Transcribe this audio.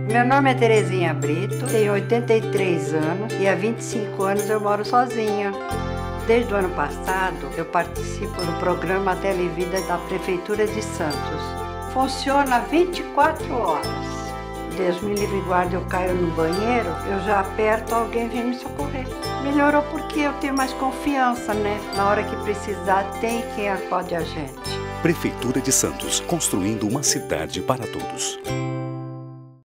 Meu nome é Terezinha Brito, tenho 83 anos e há 25 anos eu moro sozinha. Desde o ano passado, eu participo do programa Televida da Prefeitura de Santos. Funciona 24 horas. Deus me livre e guarde, eu caio no banheiro, eu já aperto, alguém vem me socorrer. Melhorou porque eu tenho mais confiança, né? Na hora que precisar, tem quem acode a gente. Prefeitura de Santos, construindo uma cidade para todos.